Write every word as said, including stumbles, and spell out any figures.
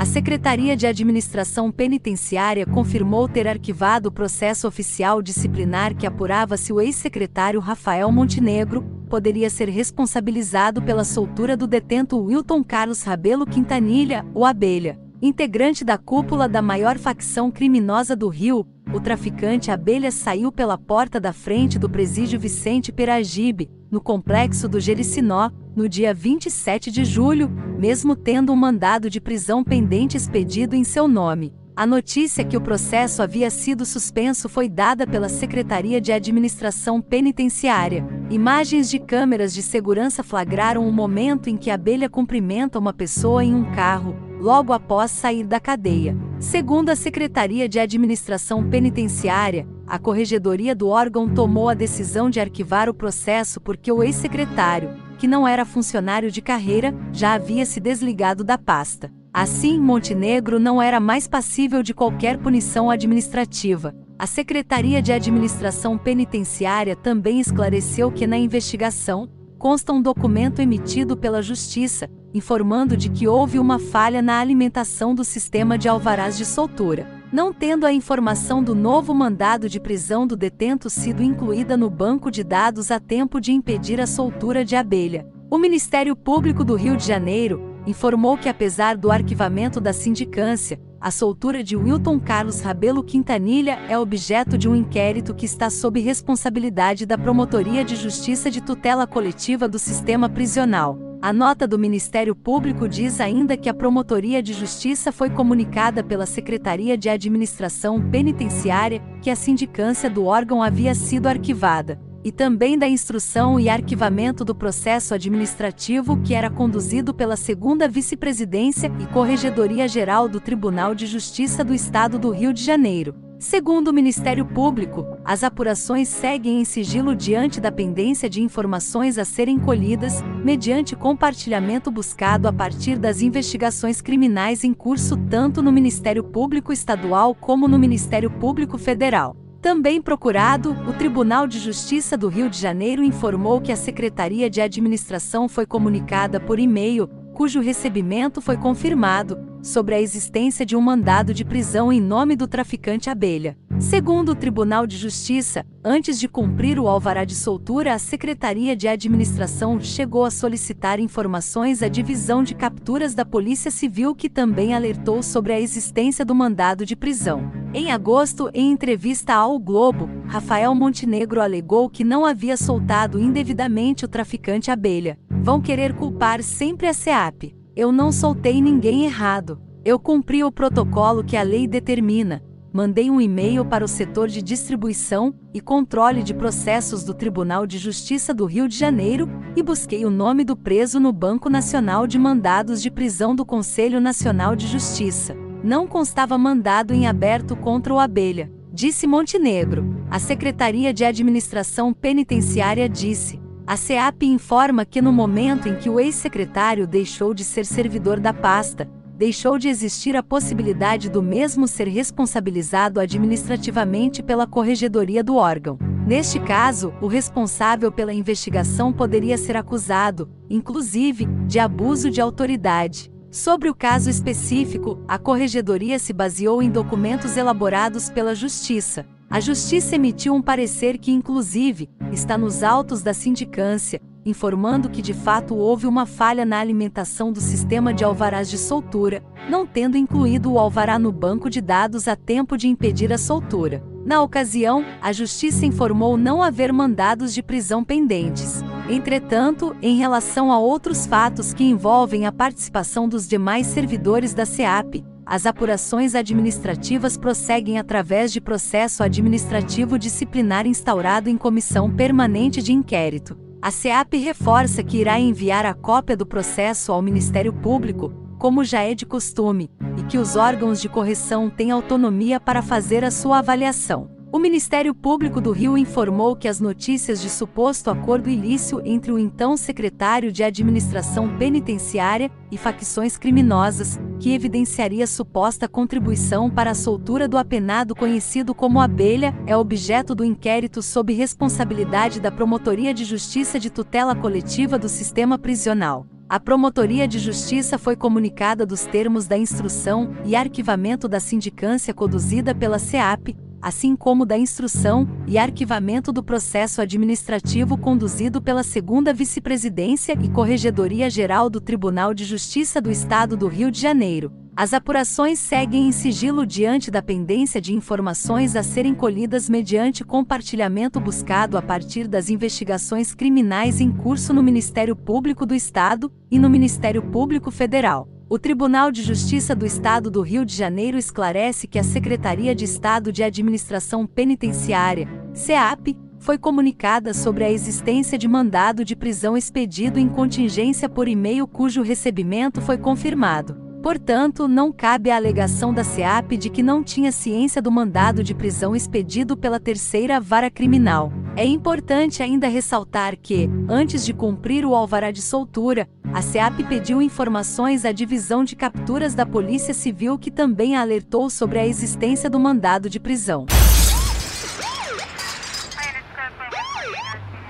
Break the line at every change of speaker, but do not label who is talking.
Secretaria de Administração Penitenciária confirmou ter arquivado o processo oficial disciplinar que apurava se o ex-secretário Rafael Montenegro poderia ser responsabilizado pela soltura do detento Wilton Carlos Rabelo Quintanilha, o Abelha. Integrante da cúpula da maior facção criminosa do Rio, o traficante Abelha saiu pela porta da frente do presídio Vicente Peragibe, no complexo do Jericinó, no dia vinte e sete de julho, mesmo tendo um mandado de prisão pendente expedido em seu nome. A notícia que o processo havia sido suspenso foi dada pela Secretaria de Administração Penitenciária. Imagens de câmeras de segurança flagraram o momento em que Abelha cumprimenta uma pessoa em um carro, logo após sair da cadeia. Segundo a Secretaria de Administração Penitenciária, a corregedoria do órgão tomou a decisão de arquivar o processo porque o ex-secretário, que não era funcionário de carreira, já havia se desligado da pasta. Assim, Montenegro não era mais passível de qualquer punição administrativa. A Secretaria de Administração Penitenciária também esclareceu que na investigação consta um documento emitido pela Justiça, informando de que houve uma falha na alimentação do sistema de alvarás de soltura, não tendo a informação do novo mandado de prisão do detento sido incluída no banco de dados a tempo de impedir a soltura de Abelha. O Ministério Público do Rio de Janeiro informou que, apesar do arquivamento da sindicância, a soltura de Wilton Carlos Rabelo Quintanilha é objeto de um inquérito que está sob responsabilidade da Promotoria de Justiça de Tutela Coletiva do Sistema Prisional. A nota do Ministério Público diz ainda que a Promotoria de Justiça foi comunicada pela Secretaria de Administração Penitenciária que a sindicância do órgão havia sido arquivada, e também da instrução e arquivamento do processo administrativo que era conduzido pela segunda Vice-Presidência e Corregedoria-Geral do Tribunal de Justiça do Estado do Rio de Janeiro. Segundo o Ministério Público, as apurações seguem em sigilo diante da pendência de informações a serem colhidas, mediante compartilhamento buscado a partir das investigações criminais em curso tanto no Ministério Público Estadual como no Ministério Público Federal. Também procurado, o Tribunal de Justiça do Rio de Janeiro informou que a Secretaria de Administração foi comunicada por e-mail, cujo recebimento foi confirmado, sobre a existência de um mandado de prisão em nome do traficante Abelha. Segundo o Tribunal de Justiça, antes de cumprir o alvará de soltura, a Secretaria de Administração chegou a solicitar informações à Divisão de Capturas da Polícia Civil, que também alertou sobre a existência do mandado de prisão. Em agosto, em entrevista ao Globo, Rafael Montenegro alegou que não havia soltado indevidamente o traficante Abelha. Vão querer culpar sempre a SEAP. Eu não soltei ninguém errado. Eu cumpri o protocolo que a lei determina. Mandei um e-mail para o setor de distribuição e controle de processos do Tribunal de Justiça do Rio de Janeiro e busquei o nome do preso no Banco Nacional de Mandados de Prisão do Conselho Nacional de Justiça. Não constava mandado em aberto contra o Abelha, disse Montenegro. A Secretaria de Administração Penitenciária disse: a SEAP informa que no momento em que o ex-secretário deixou de ser servidor da pasta, deixou de existir a possibilidade do mesmo ser responsabilizado administrativamente pela corregedoria do órgão. Neste caso, o responsável pela investigação poderia ser acusado, inclusive, de abuso de autoridade. Sobre o caso específico, a corregedoria se baseou em documentos elaborados pela Justiça. A Justiça emitiu um parecer que, inclusive, está nos autos da sindicância, informando que de fato houve uma falha na alimentação do sistema de alvarás de soltura, não tendo incluído o alvará no banco de dados a tempo de impedir a soltura. Na ocasião, a Justiça informou não haver mandados de prisão pendentes. Entretanto, em relação a outros fatos que envolvem a participação dos demais servidores da SEAP, as apurações administrativas prosseguem através de processo administrativo disciplinar instaurado em comissão permanente de inquérito. A SEAP reforça que irá enviar a cópia do processo ao Ministério Público, como já é de costume, e que os órgãos de correção têm autonomia para fazer a sua avaliação. O Ministério Público do Rio informou que as notícias de suposto acordo ilícito entre o então secretário de Administração Penitenciária e facções criminosas, que evidenciaria suposta contribuição para a soltura do apenado conhecido como Abelha, é objeto do inquérito sob responsabilidade da Promotoria de Justiça de Tutela Coletiva do Sistema Prisional. A Promotoria de Justiça foi comunicada dos termos da instrução e arquivamento da sindicância conduzida pela SEAP, assim como da instrução e arquivamento do processo administrativo conduzido pela segunda Vice-Presidência e Corregedoria-Geral do Tribunal de Justiça do Estado do Rio de Janeiro. As apurações seguem em sigilo diante da pendência de informações a serem colhidas mediante compartilhamento buscado a partir das investigações criminais em curso no Ministério Público do Estado e no Ministério Público Federal. O Tribunal de Justiça do Estado do Rio de Janeiro esclarece que a Secretaria de Estado de Administração Penitenciária, SEAP, foi comunicada sobre a existência de mandado de prisão expedido em contingência por e-mail cujo recebimento foi confirmado. Portanto, não cabe a alegação da SEAP de que não tinha ciência do mandado de prisão expedido pela Terceira Vara Criminal. É importante ainda ressaltar que, antes de cumprir o alvará de soltura, a SEAP pediu informações à Divisão de Capturas da Polícia Civil, que também a alertou sobre a existência do mandado de prisão.
Bueno,